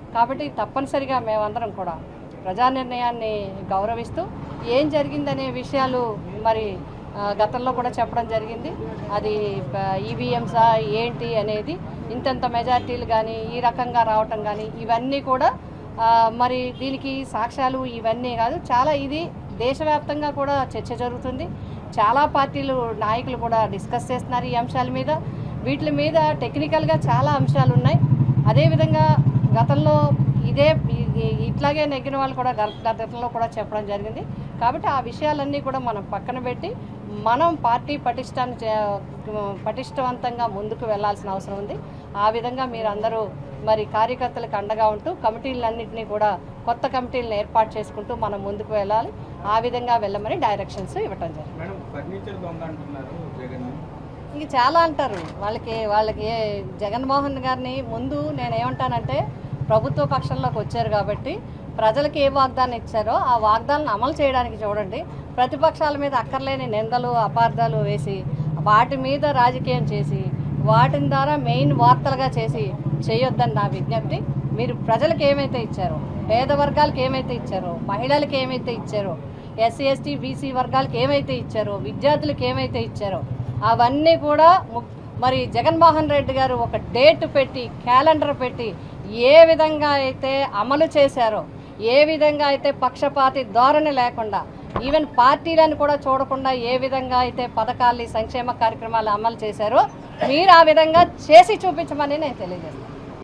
కాబట్టి తప్పనిసరిగా మేమందరం కూడా ప్రజా నిర్ణయాన్ని గౌరవిస్తూ ఏం జరిగిందనే విషయాలు మరి గతంలో కూడా చెప్పడం జరిగింది. అది ఈవీఎంసా ఏంటి అనేది, ఇంతంత మెజార్టీలు కానీ ఈ రకంగా రావటం కానీ ఇవన్నీ కూడా మరి దీనికి సాక్ష్యాలు ఇవన్నీ కాదు, చాలా ఇది దేశవ్యాప్తంగా కూడా చర్చ జరుగుతుంది. చాలా పార్టీలు నాయకులు కూడా డిస్కస్ చేస్తున్నారు ఈ అంశాల మీద. వీటి మీద టెక్నికల్గా చాలా అంశాలు ఉన్నాయి. అదేవిధంగా గతంలో ఇట్లాగే నెగ్గిన వాళ్ళు కూడా గతంలో కూడా చెప్పడం జరిగింది. కాబట్టి ఆ విషయాలన్నీ కూడా మనం పక్కన పెట్టి మనం పార్టీ పటిష్టవంతంగా ముందుకు వెళ్లాల్సిన అవసరం ఉంది. ఆ విధంగా మీరందరూ మరి కార్యకర్తలకు అండగా ఉంటూ కమిటీలన్నింటినీ కూడా కొత్త కమిటీలను ఏర్పాటు చేసుకుంటూ మనం ముందుకు వెళ్ళాలి. ఆ విధంగా వెళ్ళమని డైరెక్షన్స్ ఇవ్వటం జరిగింది. ఇంక చాలా అంటారు. వాళ్ళకి జగన్మోహన్ గారిని ముందు నేనేమంటానంటే, ప్రభుత్వ పక్షంలోకి వచ్చారు కాబట్టి ప్రజలకు ఏ వాగ్దానం ఇచ్చారో ఆ వాగ్దానాన్ని అమలు చేయడానికి చూడండి. ప్రతిపక్షాల మీద అక్కర్లేని నిందలు అపార్థాలు వేసి వాటి మీద రాజకీయం చేసి వాటి ద్వారా మెయిన్ వార్తలుగా చేసి చేయొద్దని నా విజ్ఞప్తి. మీరు ప్రజలకు ఏమైతే ఇచ్చారో, పేద వర్గాలకు ఏమైతే ఇచ్చారో, మహిళలకు ఏమైతే ఇచ్చారో, ఎస్సీ ఎస్టీ బీసీ వర్గాలకు ఏమైతే ఇచ్చారో, విద్యార్థులకు ఏమైతే ఇచ్చారో అవన్నీ కూడా మరి జగన్మోహన్ రెడ్డి గారు ఒక డేట్ పెట్టి క్యాలెండర్ పెట్టి ఏ విధంగా అయితే అమలు చేశారో, ఏ విధంగా అయితే పక్షపాతి ధోరణి లేకుండా ఈవెన్ పార్టీలను కూడా చూడకుండా ఏ విధంగా అయితే పథకాలు సంక్షేమ కార్యక్రమాలు అమలు చేశారో మీరు ఆ విధంగా చేసి చూపించమని నేను తెలియజేస్తాను.